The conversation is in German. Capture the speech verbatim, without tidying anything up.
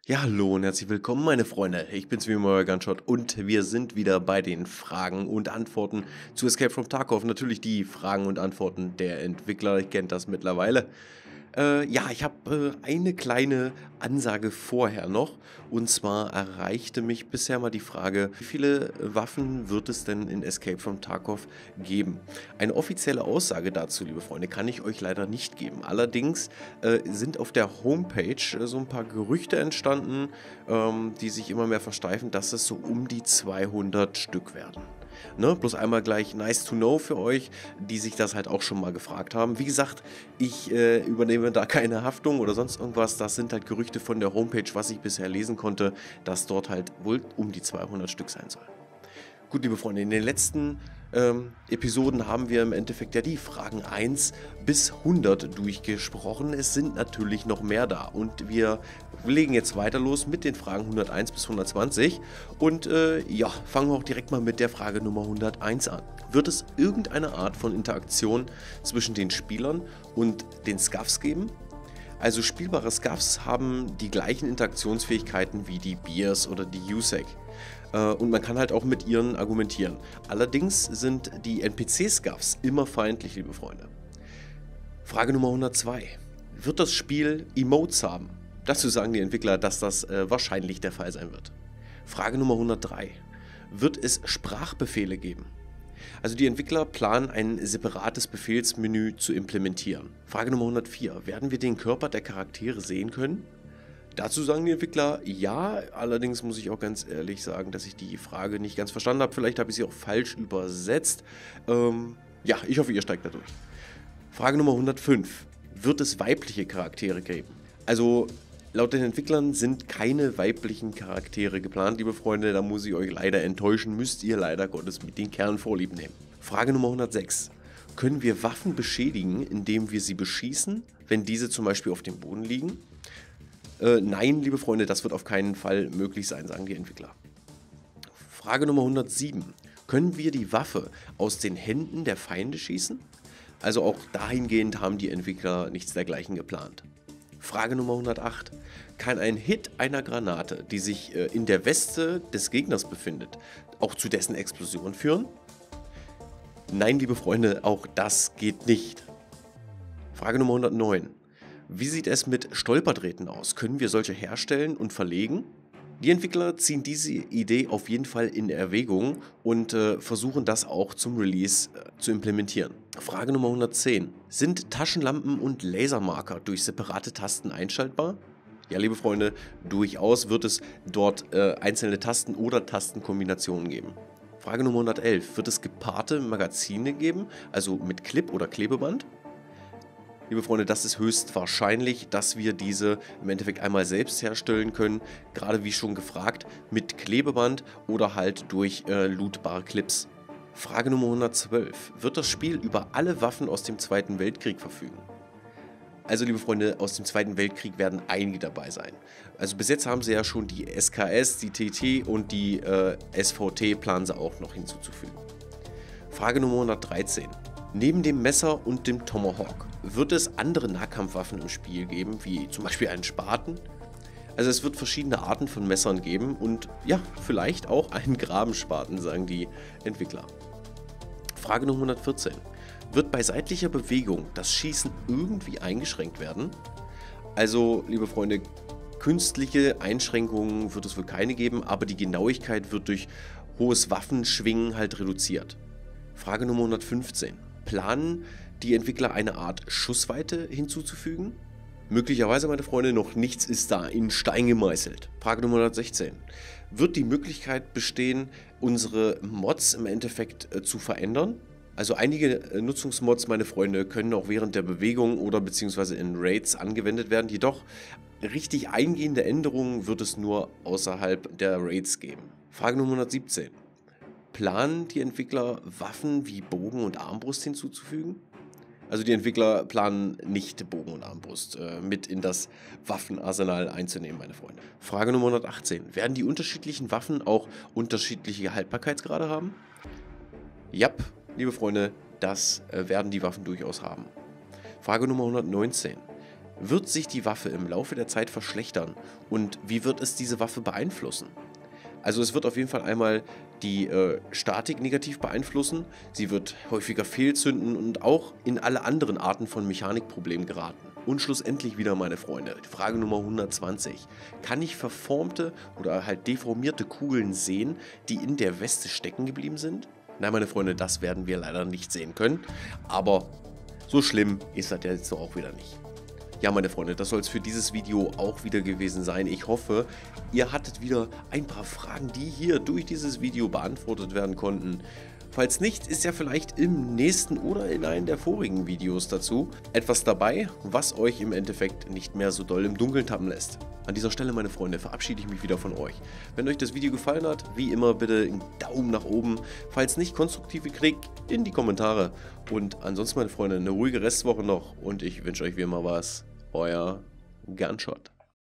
Ja, hallo und herzlich willkommen, meine Freunde. Ich bin's wie immer, euer Gunshot, und wir sind wieder bei den Fragen und Antworten zu Escape from Tarkov. Natürlich die Fragen und Antworten der Entwickler, ihr kennt das mittlerweile. Äh, ja, ich habe äh, eine kleine Ansage vorher noch. Und zwar erreichte mich bisher mal die Frage, wie viele Waffen wird es denn in Escape from Tarkov geben? Eine offizielle Aussage dazu, liebe Freunde, kann ich euch leider nicht geben. Allerdings äh, sind auf der Homepage äh, so ein paar Gerüchte entstanden, ähm, die sich immer mehr versteifen, dass es so um die zweihundert Stück werden. Ne? Bloß einmal gleich nice to know für euch, die sich das halt auch schon mal gefragt haben. Wie gesagt, ich äh, übernehme da keine Haftung oder sonst irgendwas. Das sind halt Gerüchte von der Homepage, was ich bisher lesen konnte, dass dort halt wohl um die zweihundert Stück sein soll. Gut, liebe Freunde, in den letzten ähm, Episoden haben wir im Endeffekt ja die Fragen eins bis hundert durchgesprochen. Es sind natürlich noch mehr da und wir legen jetzt weiter los mit den Fragen hunderteins bis hundertzwanzig und äh, ja, fangen wir auch direkt mal mit der Frage Nummer hunderteins an. Wird es irgendeine Art von Interaktion zwischen den Spielern und den Scuffs geben? Also spielbare Scuffs haben die gleichen Interaktionsfähigkeiten wie die Beers oder die U S A C. Und man kann halt auch mit ihren argumentieren. Allerdings sind die N P C-Scuffs immer feindlich, liebe Freunde. Frage Nummer hundertzwei. Wird das Spiel Emotes haben? Dazu sagen die Entwickler, dass das äh, wahrscheinlich der Fall sein wird. Frage Nummer hundertdrei. Wird es Sprachbefehle geben? Also die Entwickler planen ein separates Befehlsmenü zu implementieren. Frage Nummer hundertvier. Werden wir den Körper der Charaktere sehen können? Dazu sagen die Entwickler ja, allerdings muss ich auch ganz ehrlich sagen, dass ich die Frage nicht ganz verstanden habe. Vielleicht habe ich sie auch falsch übersetzt. Ähm, ja, ich hoffe, ihr steigt da durch. Frage Nummer hundertfünf. Wird es weibliche Charaktere geben? Also laut den Entwicklern sind keine weiblichen Charaktere geplant, liebe Freunde. Da muss ich euch leider enttäuschen, müsst ihr leider Gottes mit den Kerlen Vorlieb nehmen. Frage Nummer hundertsechs. Können wir Waffen beschädigen, indem wir sie beschießen, wenn diese zum Beispiel auf dem Boden liegen? Äh, nein, liebe Freunde, das wird auf keinen Fall möglich sein, sagen die Entwickler. Frage Nummer hundertsieben. Können wir die Waffe aus den Händen der Feinde schießen? Also auch dahingehend haben die Entwickler nichts dergleichen geplant. Frage Nummer hundertacht. Kann ein Hit einer Granate, die sich äh, in der Weste des Gegners befindet, auch zu dessen Explosion führen? Nein, liebe Freunde, auch das geht nicht. Frage Nummer hundertneun. Wie sieht es mit Stolperdrähten aus? Können wir solche herstellen und verlegen? Die Entwickler ziehen diese Idee auf jeden Fall in Erwägung und äh, versuchen das auch zum Release äh, zu implementieren. Frage Nummer hundertzehn. Sind Taschenlampen und Lasermarker durch separate Tasten einschaltbar? Ja, liebe Freunde, durchaus wird es dort äh, einzelne Tasten oder Tastenkombinationen geben. Frage Nummer hundertelf. Wird es gepaarte Magazine geben, also mit Clip oder Klebeband? Liebe Freunde, das ist höchstwahrscheinlich, dass wir diese im Endeffekt einmal selbst herstellen können, gerade wie schon gefragt, mit Klebeband oder halt durch äh, lootbare Clips. Frage Nummer hundertzwölf. Wird das Spiel über alle Waffen aus dem Zweiten Weltkrieg verfügen? Also, liebe Freunde, aus dem Zweiten Weltkrieg werden einige dabei sein. Also bis jetzt haben sie ja schon die S K S, die T T und die äh, S V T planen sie auch noch hinzuzufügen. Frage Nummer hundertdreizehn. Neben dem Messer und dem Tomahawk wird es andere Nahkampfwaffen im Spiel geben, wie zum Beispiel einen Spaten. Also es wird verschiedene Arten von Messern geben und ja, vielleicht auch einen Grabenspaten, sagen die Entwickler. Frage Nummer hundertvierzehn. Wird bei seitlicher Bewegung das Schießen irgendwie eingeschränkt werden? Also, liebe Freunde, künstliche Einschränkungen wird es wohl keine geben, aber die Genauigkeit wird durch hohes Waffenschwingen halt reduziert. Frage Nummer hundertfünfzehn. Planen die Entwickler eine Art Schussweite hinzuzufügen? Möglicherweise, meine Freunde, noch nichts ist da in Stein gemeißelt. Frage Nummer hundertsechzehn. Wird die Möglichkeit bestehen, unsere Mods im Endeffekt äh, zu verändern? Also einige äh, Nutzungsmods, meine Freunde, können auch während der Bewegung oder beziehungsweise in Raids angewendet werden. Jedoch richtig eingehende Änderungen wird es nur außerhalb der Raids geben. Frage Nummer hundertsiebzehn. Planen die Entwickler Waffen wie Bogen und Armbrust hinzuzufügen? Also die Entwickler planen nicht Bogen und Armbrust äh, mit in das Waffenarsenal einzunehmen, meine Freunde. Frage Nummer hundertachtzehn. Werden die unterschiedlichen Waffen auch unterschiedliche Haltbarkeitsgrade haben? Ja, liebe Freunde, das äh, werden die Waffen durchaus haben. Frage Nummer hundertneunzehn. Wird sich die Waffe im Laufe der Zeit verschlechtern und wie wird es diese Waffe beeinflussen? Also es wird auf jeden Fall einmal die äh, Statik negativ beeinflussen, sie wird häufiger fehlzünden und auch in alle anderen Arten von Mechanikproblemen geraten. Und schlussendlich wieder, meine Freunde, Frage Nummer hundertzwanzig. Kann ich verformte oder halt deformierte Kugeln sehen, die in der Weste stecken geblieben sind? Nein, meine Freunde, das werden wir leider nicht sehen können, aber so schlimm ist das jetzt auch wieder nicht. Ja, meine Freunde, das soll es für dieses Video auch wieder gewesen sein. Ich hoffe, ihr hattet wieder ein paar Fragen, die hier durch dieses Video beantwortet werden konnten. Falls nicht, ist ja vielleicht im nächsten oder in einem der vorigen Videos dazu etwas dabei, was euch im Endeffekt nicht mehr so doll im Dunkeln tappen lässt. An dieser Stelle, meine Freunde, verabschiede ich mich wieder von euch. Wenn euch das Video gefallen hat, wie immer bitte einen Daumen nach oben. Falls nicht, konstruktive Kritik in die Kommentare. Und ansonsten, meine Freunde, eine ruhige Restwoche noch und ich wünsche euch wie immer was. Euer Gunshot.